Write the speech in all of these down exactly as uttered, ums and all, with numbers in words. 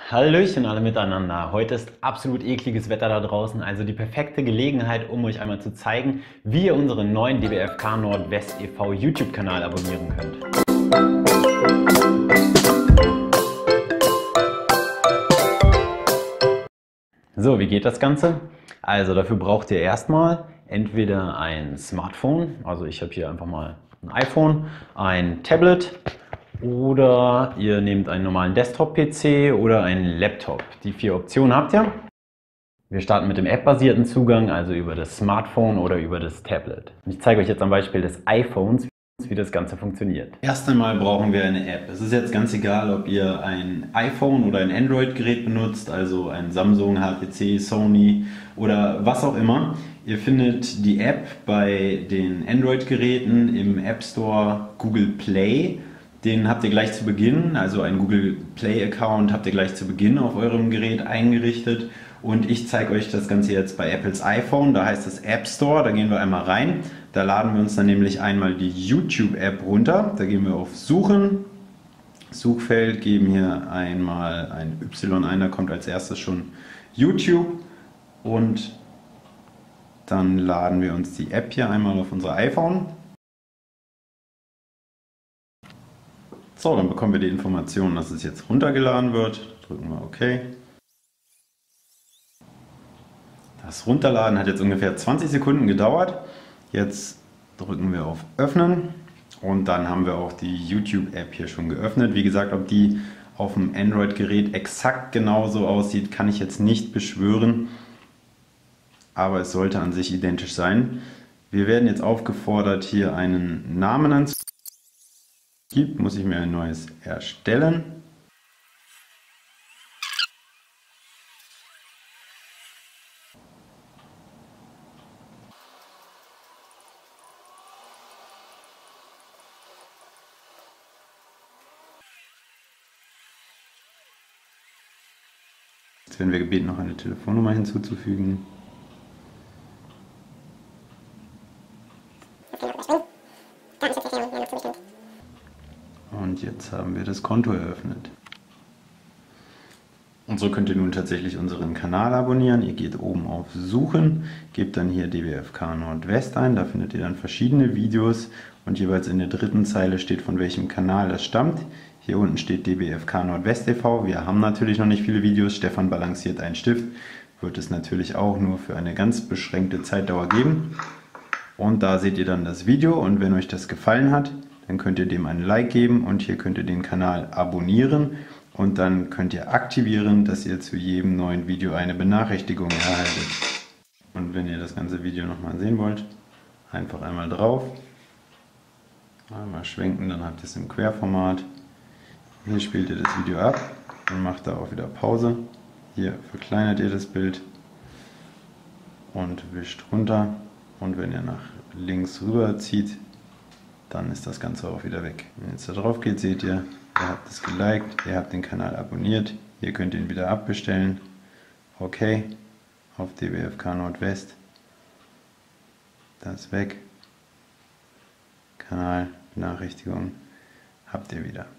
Hallöchen alle miteinander. Heute ist absolut ekliges Wetter da draußen, also die perfekte Gelegenheit, um euch einmal zu zeigen, wie ihr unseren neuen D B F K Nordwest e V YouTube-Kanal abonnieren könnt. So, wie geht das Ganze? Also dafür braucht ihr erstmal entweder ein Smartphone, also ich habe hier einfach mal ein iPhone, ein Tablet, oder ihr nehmt einen normalen Desktop-P C oder einen Laptop. Die vier Optionen habt ihr. Wir starten mit dem App-basierten Zugang, also über das Smartphone oder über das Tablet. Und ich zeige euch jetzt am Beispiel des iPhones, wie das Ganze funktioniert. Erst einmal brauchen wir eine App. Es ist jetzt ganz egal, ob ihr ein iPhone oder ein Android-Gerät benutzt, also ein Samsung, H T C, Sony oder was auch immer. Ihr findet die App bei den Android-Geräten im App Store Google Play. Den habt ihr gleich zu Beginn, also einen Google Play Account habt ihr gleich zu Beginn auf eurem Gerät eingerichtet. Und ich zeige euch das Ganze jetzt bei Apples iPhone, da heißt es App Store, da gehen wir einmal rein. Da laden wir uns dann nämlich einmal die YouTube-App runter. Da gehen wir auf Suchen, Suchfeld, geben hier einmal ein Y ein, da kommt als erstes schon YouTube. Und dann laden wir uns die App hier einmal auf unser iPhone. So, dann bekommen wir die Information, dass es jetzt runtergeladen wird. Drücken wir OK. Das Runterladen hat jetzt ungefähr zwanzig Sekunden gedauert. Jetzt drücken wir auf Öffnen und dann haben wir auch die YouTube-App hier schon geöffnet. Wie gesagt, ob die auf dem Android-Gerät exakt genauso aussieht, kann ich jetzt nicht beschwören. Aber es sollte an sich identisch sein. Wir werden jetzt aufgefordert, hier einen Namen anzugeben. Gibt, muss ich mir ein neues erstellen. Jetzt werden wir gebeten, noch eine Telefonnummer hinzuzufügen. Und jetzt haben wir das Konto eröffnet. Und so könnt ihr nun tatsächlich unseren Kanal abonnieren. Ihr geht oben auf Suchen, gebt dann hier D B F K Nordwest ein, da findet ihr dann verschiedene Videos und jeweils in der dritten Zeile steht, von welchem Kanal das stammt. Hier unten steht D B F K Nordwest e V. Wir haben natürlich noch nicht viele Videos. Stefan balanciert einen Stift. Wird es natürlich auch nur für eine ganz beschränkte Zeitdauer geben. Und da seht ihr dann das Video und wenn euch das gefallen hat, dann könnt ihr dem ein Like geben und hier könnt ihr den Kanal abonnieren und dann könnt ihr aktivieren, dass ihr zu jedem neuen Video eine Benachrichtigung erhaltet. Und wenn ihr das ganze Video nochmal sehen wollt, einfach einmal drauf, einmal schwenken, dann habt ihr es im Querformat. Hier spielt ihr das Video ab und macht da auch wieder Pause. Hier verkleinert ihr das Bild und wischt runter und wenn ihr nach links rüber zieht, dann ist das Ganze auch wieder weg. Wenn ihr jetzt da drauf geht, seht ihr, ihr habt es geliked, ihr habt den Kanal abonniert, ihr könnt ihn wieder abbestellen. Okay, auf D B F K Nordwest. Das ist weg. Kanal, Benachrichtigung, habt ihr wieder.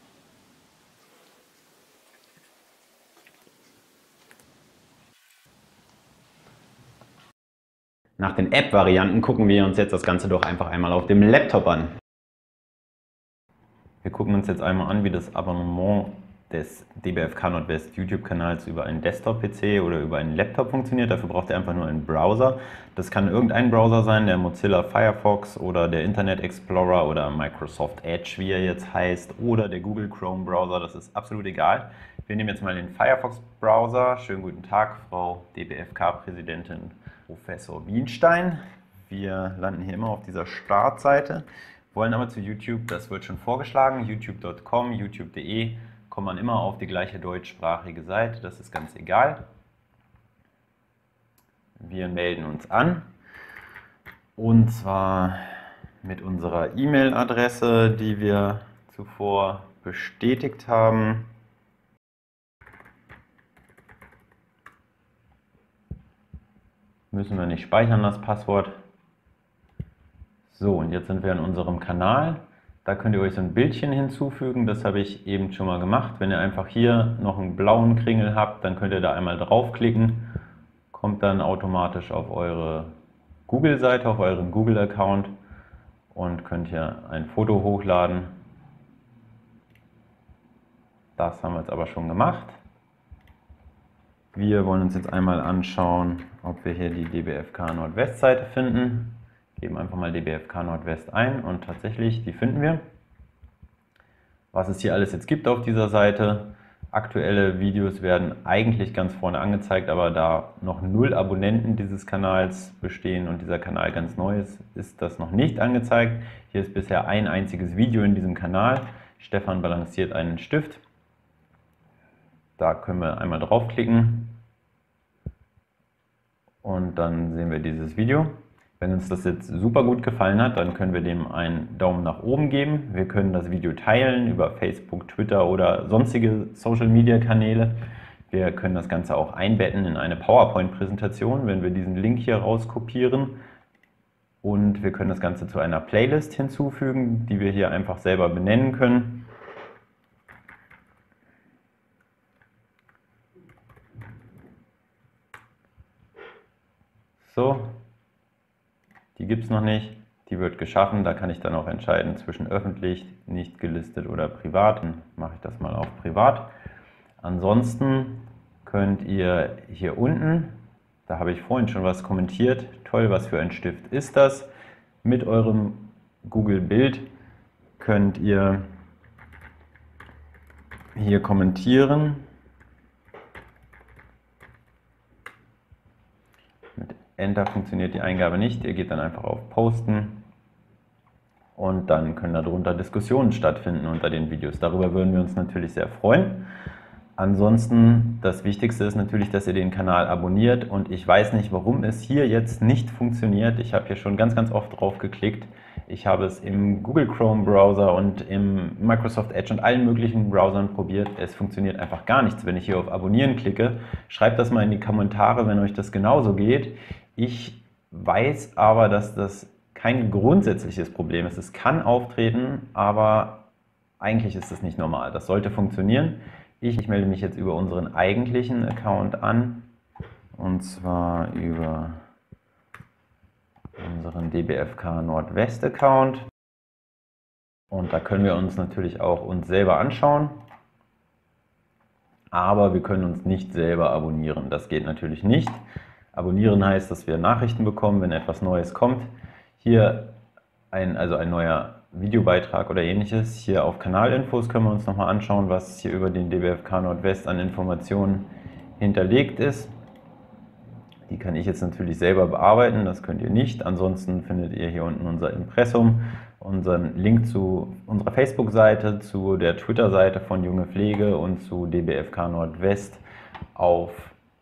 Nach den App-Varianten gucken wir uns jetzt das Ganze doch einfach einmal auf dem Laptop an. Wir gucken uns jetzt einmal an, wie das Abonnement des D B F K Nordwest YouTube-Kanals über einen Desktop-P C oder über einen Laptop funktioniert. Dafür braucht ihr einfach nur einen Browser. Das kann irgendein Browser sein, der Mozilla Firefox oder der Internet Explorer oder Microsoft Edge, wie er jetzt heißt, oder der Google Chrome Browser, das ist absolut egal. Wir nehmen jetzt mal den Firefox-Browser. Schönen guten Tag, Frau D B F K-Präsidentin Professor Bienstein. Wir landen hier immer auf dieser Startseite, wollen aber zu YouTube, das wird schon vorgeschlagen, youtube punkt com, youtube punkt de, kommt man immer auf die gleiche deutschsprachige Seite, das ist ganz egal. Wir melden uns an und zwar mit unserer E-Mail-Adresse, die wir zuvor bestätigt haben. Müssen wir nicht speichern, das Passwort. So, und jetzt sind wir in unserem Kanal. Da könnt ihr euch so ein Bildchen hinzufügen, das habe ich eben schon mal gemacht. Wenn ihr einfach hier noch einen blauen Kringel habt, dann könnt ihr da einmal draufklicken, kommt dann automatisch auf eure Google-Seite, auf euren Google-Account und könnt hier ein Foto hochladen. Das haben wir jetzt aber schon gemacht. Wir wollen uns jetzt einmal anschauen, ob wir hier die D B F K Nordwest-Seite finden. Geben einfach mal D B F K Nordwest ein und tatsächlich, die finden wir. Was es hier alles jetzt gibt auf dieser Seite. Aktuelle Videos werden eigentlich ganz vorne angezeigt, aber da noch null Abonnenten dieses Kanals bestehen und dieser Kanal ganz neu ist, ist das noch nicht angezeigt. Hier ist bisher ein einziges Video in diesem Kanal. Stefan balanciert einen Stift. Da können wir einmal draufklicken und dann sehen wir dieses Video. Wenn uns das jetzt super gut gefallen hat, dann können wir dem einen Daumen nach oben geben. Wir können das Video teilen über Facebook, Twitter oder sonstige Social Media Kanäle. Wir können das Ganze auch einbetten in eine PowerPoint-Präsentation, wenn wir diesen Link hier rauskopieren. Und wir können das Ganze zu einer Playlist hinzufügen, die wir hier einfach selber benennen können. So, die gibt es noch nicht, die wird geschaffen, da kann ich dann auch entscheiden zwischen öffentlich, nicht gelistet oder privat. Dann mache ich das mal auf privat. Ansonsten könnt ihr hier unten, da habe ich vorhin schon was kommentiert, toll, was für ein Stift ist das? Mit eurem Google Bild könnt ihr hier kommentieren. Enter funktioniert die Eingabe nicht, ihr geht dann einfach auf Posten und dann können darunter Diskussionen stattfinden unter den Videos. Darüber würden wir uns natürlich sehr freuen. Ansonsten, das Wichtigste ist natürlich, dass ihr den Kanal abonniert und ich weiß nicht, warum es hier jetzt nicht funktioniert. Ich habe hier schon ganz, ganz oft drauf geklickt. Ich habe es im Google Chrome Browser und im Microsoft Edge und allen möglichen Browsern probiert. Es funktioniert einfach gar nichts, wenn ich hier auf Abonnieren klicke. Schreibt das mal in die Kommentare, wenn euch das genauso geht. Ich weiß aber, dass das kein grundsätzliches Problem ist. Es kann auftreten, aber eigentlich ist das nicht normal. Das sollte funktionieren. Ich, ich melde mich jetzt über unseren eigentlichen Account an, und zwar über unseren D B F K Nordwest Account. Und da können wir uns natürlich auch uns selber anschauen, aber wir können uns nicht selber abonnieren. Das geht natürlich nicht. Abonnieren heißt, dass wir Nachrichten bekommen, wenn etwas Neues kommt. Hier ein, also ein neuer Videobeitrag oder ähnliches. Hier auf Kanalinfos können wir uns nochmal anschauen, was hier über den D B F K Nordwest an Informationen hinterlegt ist. Die kann ich jetzt natürlich selber bearbeiten, das könnt ihr nicht. Ansonsten findet ihr hier unten unser Impressum, unseren Link zu unserer Facebook-Seite, zu der Twitter-Seite von Junge Pflege und zu D B F K Nordwest auf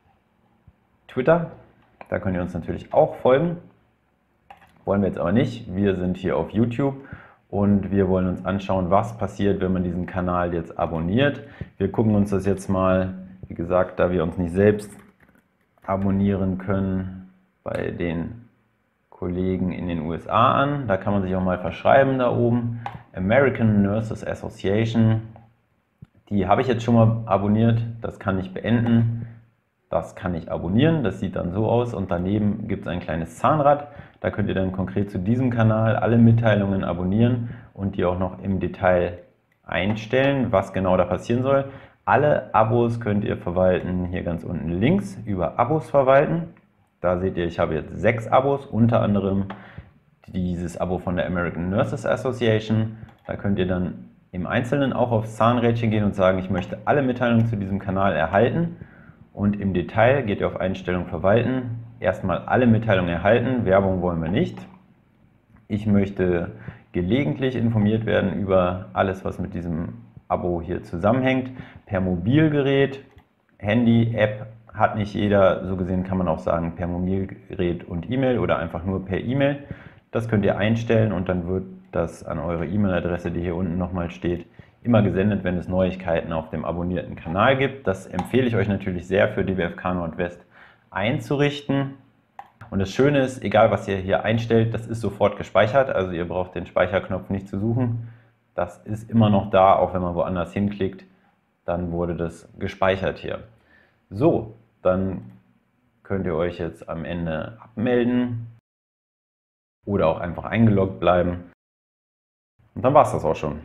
Twitter. Da könnt ihr uns natürlich auch folgen. Wollen wir jetzt aber nicht. Wir sind hier auf YouTube und wir wollen uns anschauen, was passiert, wenn man diesen Kanal jetzt abonniert. Wir gucken uns das jetzt mal, wie gesagt, da wir uns nicht selbst abonnieren können, bei den Kollegen in den U S A an. Da kann man sich auch mal verschreiben da oben. American Nurses Association. Die habe ich jetzt schon mal abonniert. Das kann ich beenden. Das kann ich abonnieren. Das sieht dann so aus. Und daneben gibt es ein kleines Zahnrad. Da könnt ihr dann konkret zu diesem Kanal alle Mitteilungen abonnieren und die auch noch im Detail einstellen, was genau da passieren soll. Alle Abos könnt ihr verwalten, hier ganz unten links, über Abos verwalten. Da seht ihr, ich habe jetzt sechs Abos, unter anderem dieses Abo von der American Nurses Association. Da könnt ihr dann im Einzelnen auch aufs Zahnrädchen gehen und sagen, ich möchte alle Mitteilungen zu diesem Kanal erhalten. Und im Detail geht ihr auf Einstellung verwalten, erstmal alle Mitteilungen erhalten, Werbung wollen wir nicht. Ich möchte gelegentlich informiert werden über alles, was mit diesem Abo hier zusammenhängt, per Mobilgerät, Handy, App hat nicht jeder, so gesehen kann man auch sagen per Mobilgerät und E-Mail oder einfach nur per E-Mail. Das könnt ihr einstellen und dann wird das an eure E-Mail-Adresse, die hier unten nochmal steht, immer gesendet, wenn es Neuigkeiten auf dem abonnierten Kanal gibt. Das empfehle ich euch natürlich sehr für D B F K Nordwest einzurichten. Und das Schöne ist, egal was ihr hier einstellt, das ist sofort gespeichert, also ihr braucht den Speicherknopf nicht zu suchen. das ist immer noch da, auch wenn man woanders hinklickt, dann wurde das gespeichert hier. So, dann könnt ihr euch jetzt am Ende abmelden oder auch einfach eingeloggt bleiben. Und dann war es das auch schon.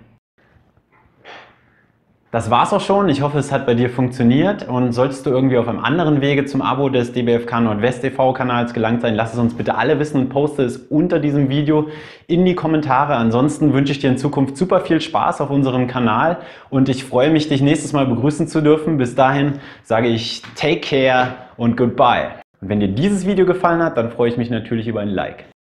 Das war's auch schon. Ich hoffe, es hat bei dir funktioniert. Und solltest du irgendwie auf einem anderen Wege zum Abo des D B F K Nordwest T V-Kanals gelangt sein, lass es uns bitte alle wissen und poste es unter diesem Video in die Kommentare. Ansonsten wünsche ich dir in Zukunft super viel Spaß auf unserem Kanal und ich freue mich, dich nächstes Mal begrüßen zu dürfen. Bis dahin sage ich Take care und Goodbye. Und wenn dir dieses Video gefallen hat, dann freue ich mich natürlich über ein Like.